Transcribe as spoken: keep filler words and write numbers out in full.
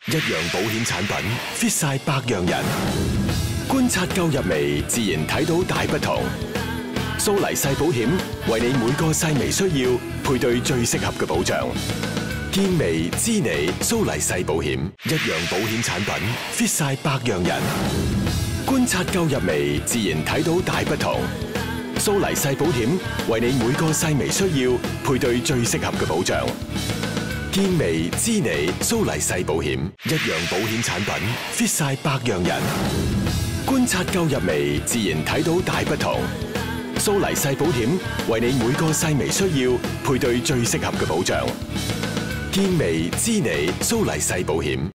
一樣保險產品 fit 晒百樣人，觀察夠入微，自然睇到大不同。蘇黎世保險為你每個細微需要配對最適合嘅保障。見微知你，蘇黎世保險一樣保險產品 fit 晒百樣人，觀察夠入微，自然睇到大不同。蘇黎世保險為你每個細微需要配對最適合嘅保障。見微知你，蘇黎世保險一樣保險產品 fit 晒百樣人，觀察夠入微，自然睇到大不同。蘇黎世保險為你每個細微需要配對最適合嘅保障。見微知你，蘇黎世保險